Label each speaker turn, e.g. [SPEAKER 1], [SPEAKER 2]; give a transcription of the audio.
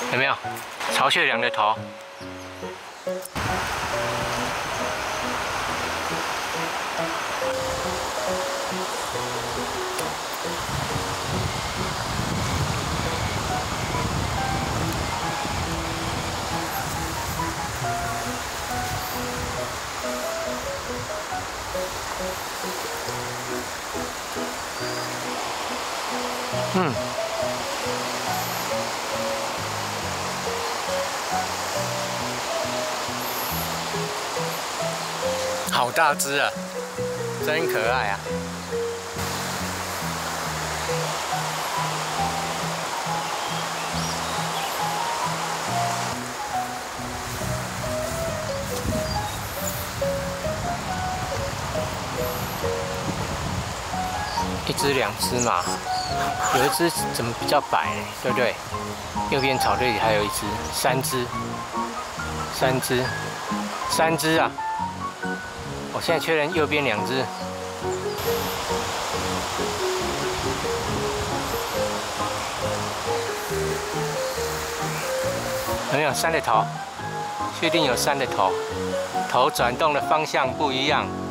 [SPEAKER 1] 有没有？巢穴两个头。好大只啊，真可爱啊！一只、两只嘛，有一只怎么比较白呢？对不对？右边草堆里还有一只，三只啊！我现在确认右边两只。有没有3的头？确定有3的头，头转动的方向不一样。